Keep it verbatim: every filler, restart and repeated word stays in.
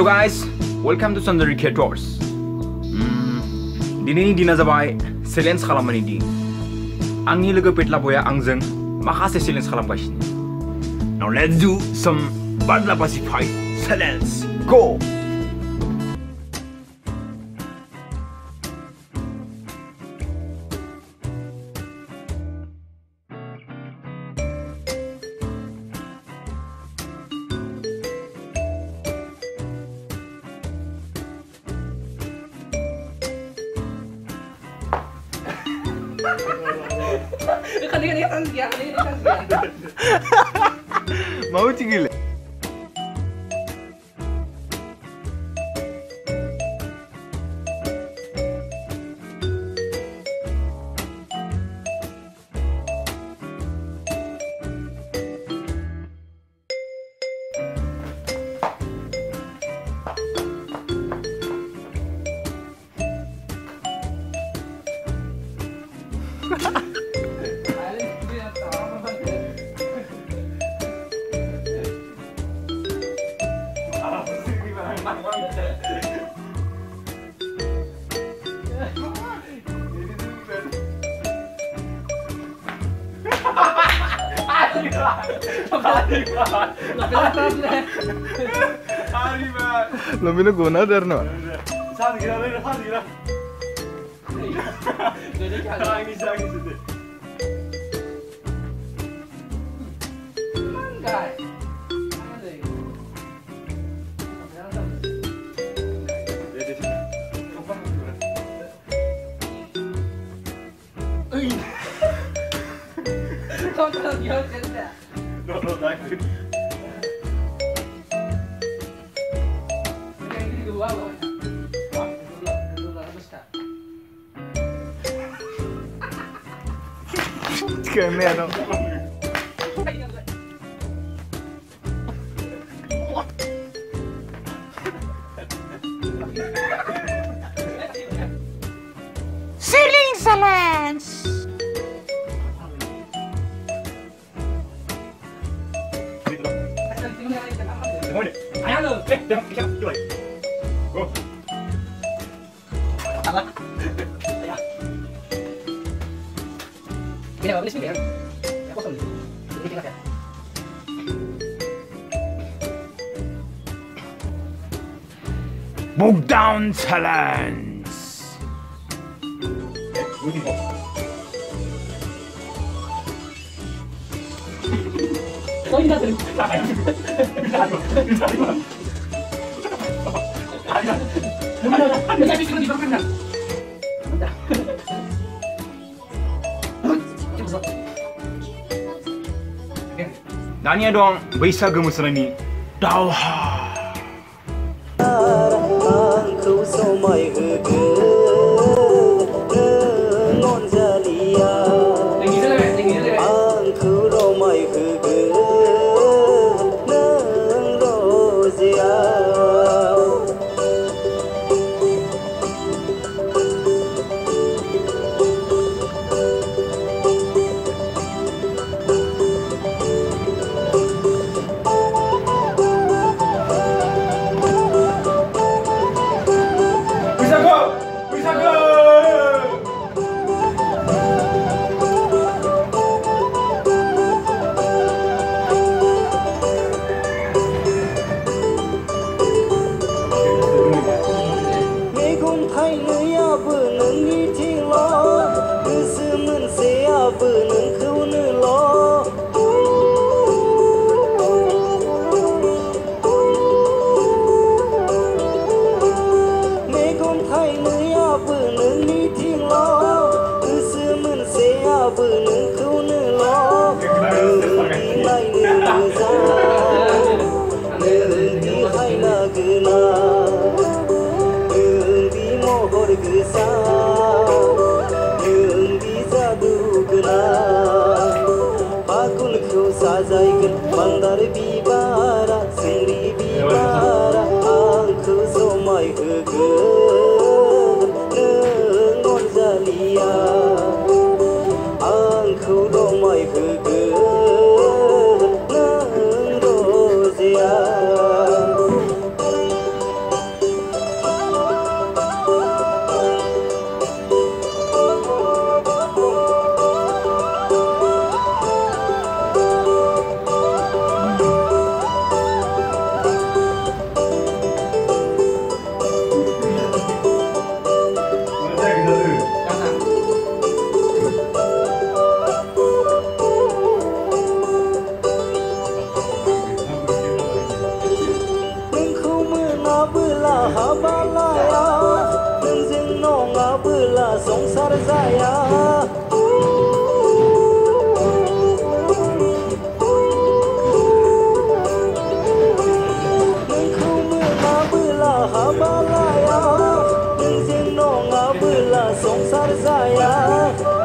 guys, welcome to Sundari Creators. Hmm, dinini dina जाबाय challenge खालामनायनि दिन. आंनि लोगो पेटला बया आंजों माखासे challenge खालामगासिनो. Now let's do some badla basi fight challenge. Go. Mau cingil. Lo mino guna derno. Saan gira le, saan gira. Jadi kalau ini lagi sedih. Manggai. Kau tak dia kerja. No, no, tak. Kaya ano? Ceiling challenge. Ayo lo, eh, jangan jangan coba. Go. Salah. Ya. Mira, hablis mi ya. Ya kosong. Ini tinggal ya. Book down challenge. Eh, gini kok. Oh, ini tadi. Nanya dong, बैसागो मोसानायनि दावहा. संसार जाया नोंखौ मोनाबोला हाबा लाया नोंजों नङाबोला संसार जाया